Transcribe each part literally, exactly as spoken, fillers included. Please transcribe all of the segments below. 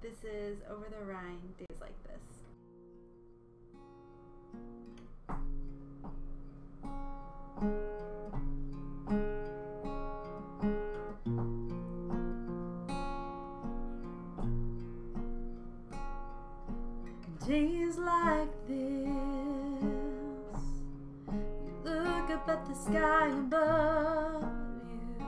This is Over the Rhine, Days Like This. Days like this, you look up at the sky above you.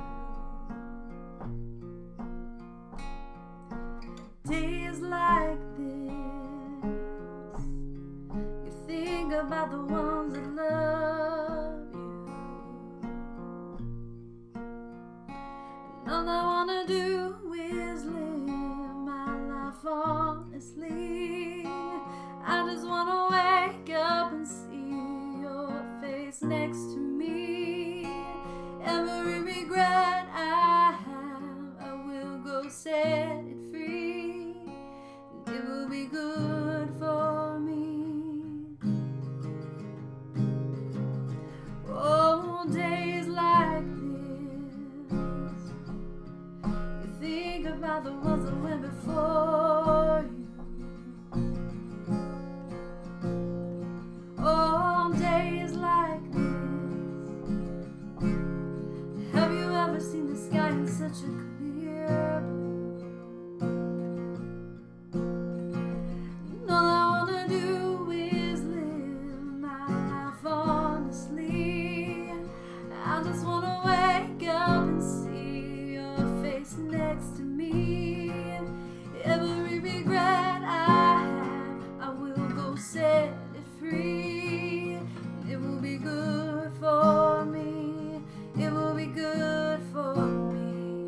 Days like this, you think about the ones that love you. And all I wanna do is live my life honestly. I just wanna wake up and see your face next to me. Every regret I have, I will go set it free. And it will be good for me. Oh, days like this, you think about the ones that went before you. Oh, days like this, have you ever seen the sky in such a clear blue? And all I wanna do is live my life honestly. I just wanna wake up and see your face next to me. Every regret I have, I will go set it free. It will be good for me. It will be good for me.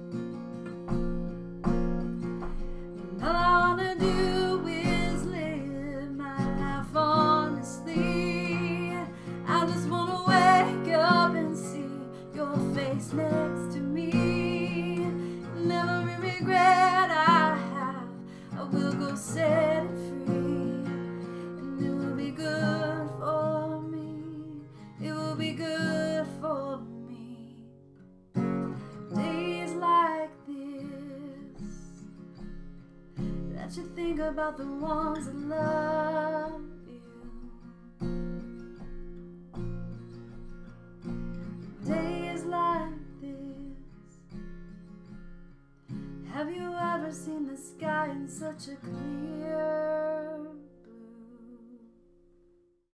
And all I wanna do is live my life honestly. I just wanna wake up and see your face next to me. And every regret I have, I will go set it free. And it will be good for me. It will be good for me. Days like this, that you think about the ones that love you. Days like this, have you ever seen the sky in such a clear